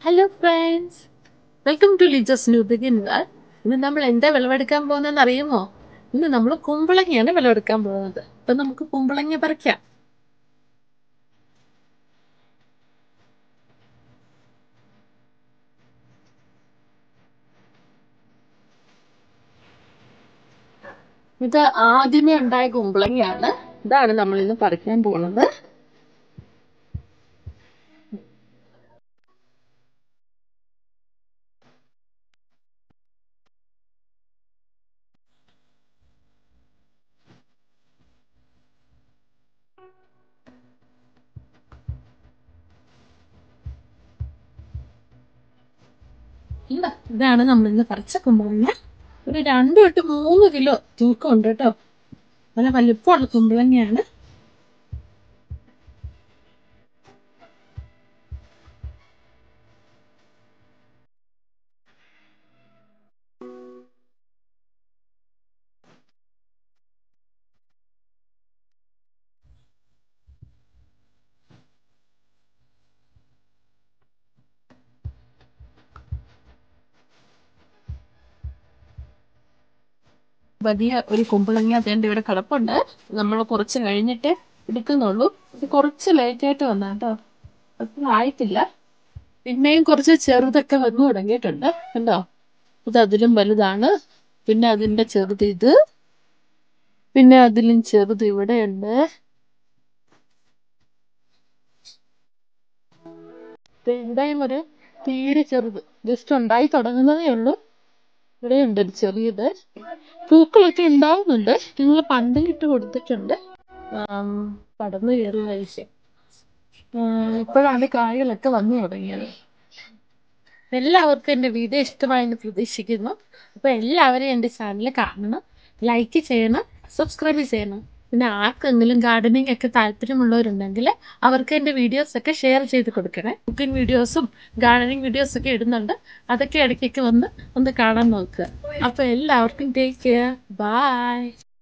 Hello friends, welcome to ലിജസ് new beginner. ഇന്ന് നമ്മൾ എന്താ വിളവെടുക്കാൻ പോകുന്നതെന്ന് അറിയുമോ? ഇന്ന് നമ്മൾ കുമ്പളങ്ങയാണ് വിളവെടുക്കാൻ പോകുന്നത്. അപ്പം നമുക്ക് കുമ്പളങ്ങ പറിക്കാം. ഇത് ആദ്യമേ ഉണ്ടായ കുമ്പളങ്ങയാണ്. ഇതാണ് നമ്മൾ ഇന്ന് പറിക്കാൻ പോകുന്നത്. ഇതാണ് നമ്മൾ ഇന്ന് പറിച്ച കുമ്പളങ്ങ. ഒരു 2 തൊട്ട് 3 കിലോ തൂക്കം ഉണ്ട് കേട്ടോ. നല്ല വലിപ്പമുള്ള കുമ്പളങ്ങയാണ്. വലിയ ഒരു കുമ്പളങ്ങ അതേണ്ട ഇവിടെ കിടപ്പുണ്ട്. നമ്മൾ കുറച്ച് കഴിഞ്ഞിട്ട് എടുക്കുന്നുള്ളൂ. ഇത് കുറച്ച് ലേറ്റായിട്ട് വന്നാ കേട്ടോ, അത്ര ആയിട്ടില്ല. പിന്നെയും കുറച്ച് ചെറുതൊക്കെ വന്നു തുടങ്ങിയിട്ടുണ്ട്. കണ്ടോ, ഇത് അതിലും വലുതാണ്. പിന്നെ അതിന്റെ ചെറുത് ഇത്, പിന്നെ അതിലും ചെറുത് ഇവിടെയുണ്ട്. ഇവിടെയും ഒരു തീരെ ചെറുത് ജസ്റ്റ് ഉണ്ടായി തുടങ്ങുന്നതേ ഉള്ളൂ. ഇവിടെയുണ്ട് ഒരു ചെറിയത്. പൂക്കളൊക്കെ ഉണ്ടാവുന്നുണ്ട്. നിങ്ങൾ പന്തലിട്ട് കൊടുത്തിട്ടുണ്ട്. പടർന്നു കയറുന്ന ആവശ്യം. ഇപ്പോഴാണ് കായകളൊക്കെ വന്നു തുടങ്ങിയത്. എല്ലാവർക്കും എൻ്റെ വീഡിയോ ഇഷ്ടമായെന്ന് പ്രതീക്ഷിക്കുന്നു. അപ്പോൾ എല്ലാവരും എൻ്റെ ചാനൽ കാണണം, ലൈക്ക് ചെയ്യണം, സബ്സ്ക്രൈബ് ചെയ്യണം. പിന്നെ ആർക്കെങ്കിലും ഗാർഡനിങ് ഒക്കെ താല്പര്യമുള്ളവരുണ്ടെങ്കിൽ അവർക്ക് എൻ്റെ വീഡിയോസൊക്കെ ഷെയർ ചെയ്ത് കൊടുക്കണേ. കുക്കിംഗ് വീഡിയോസും ഗാർഡനിങ് വീഡിയോസൊക്കെ ഇടുന്നുണ്ട്. അതൊക്കെ ഇടയ്ക്കൊക്കെ ഒന്ന് കാണാൻ നോക്കുക. അപ്പോൾ എല്ലാവർക്കും ടേക്ക് കെയർ, ബൈ.